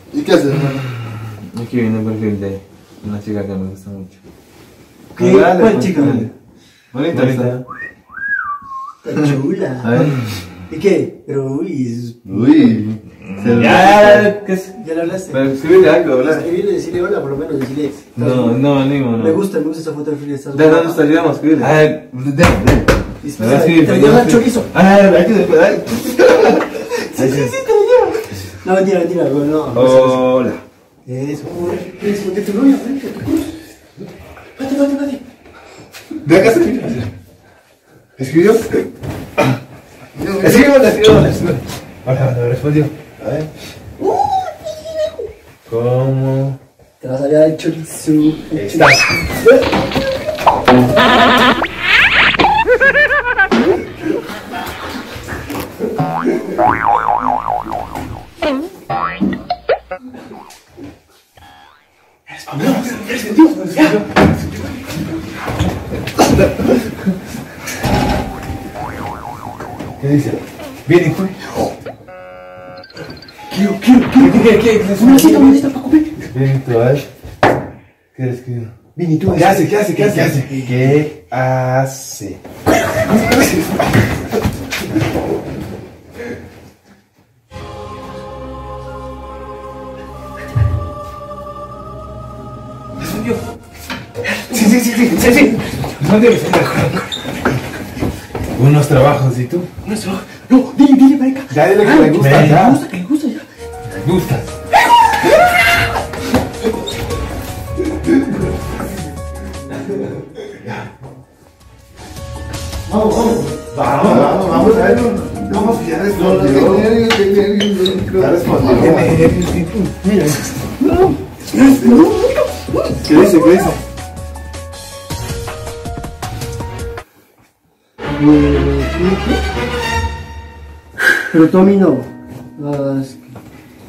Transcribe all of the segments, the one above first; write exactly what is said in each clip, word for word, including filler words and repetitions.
¿Y qué haces, hermano? Aquí viene el perfil de una chica que me gusta mucho. ¿Qué? Dale, ¿Cuál pues, chica? dale. Bonita, Bonita. Está chula. A ver. ¿Y qué? Pero uy, es... Uy. Ya, ya, ya, ¿qué es? ¿Ya le hablaste? Pero escribirle algo, hablar. Escribirle, decirle hola, por lo menos, decirle... No, no, ni uno. Me gusta, me gusta esa foto del free. Estás ¿De dónde está? Ayudamos a escribirle. A ver, ven, ven. Y Me va a escribir, te me lo va a lleva el escribir. chorizo. Ah, hay que después, ay. Sí, sí, sí, te lo lleva. No, mentira, mentira, no, no. Hola. Eso, eso, porque tu novia, frente a tu cruz. Vete, vete, vete. ¿De acá se escribió? ¿Escribió? Escribo, escribo, escribo. Hola, me respondió. A ver. ¿Cómo Te vas a llevar el chorizo. el estás? ¿Qué dice? Viene, fue. Quiero, quiero, quiero. ¿Qué, qué, qué? Una cita, una cita, Paco, ven. Viene, tú, a ver. ¿Qué le escribo? Vini, tú. ¿Qué hace? ¿Qué hace? ¿Qué hace? ¿Qué hace? ¿Respondió? Sí, sí, sí, sí, sí, sí. Respondió, respondió. Unos trabajos, ¿y tú? Nuestro. No, dile, dile, para acá. Ya dile que me gusta, Que ya. le gusta, que le gusta, ya. Me gustas. Vamos, vamos. Vamos, vamos, vamos a ver. Vamos, ya respondió. Ya respondió. Mira. ¿Qué dice? ¿Qué dice? Pero tú a mí no. Ah, es que...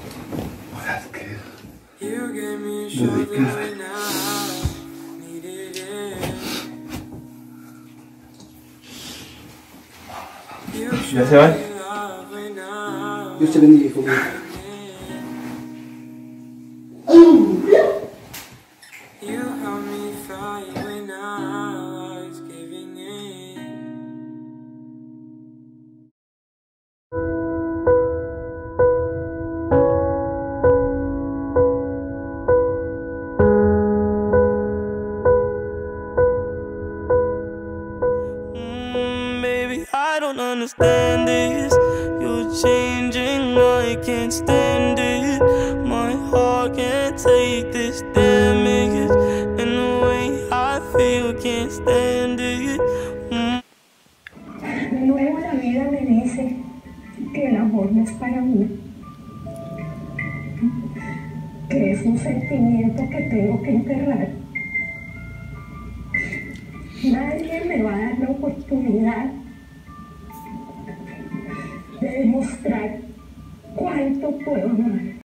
¿Ya se van? Dios te bendiga, hijo mío. I don't understand this. You're changing, I can't stand it. My heart can't take this damage, and the way I feel can't stand it. Mm. Luego la vida me dice que el amor no es para mí, que es un sentimiento que tengo que enterrar. Nadie me va a dar la oportunidad de demostrar cuánto puedo amar.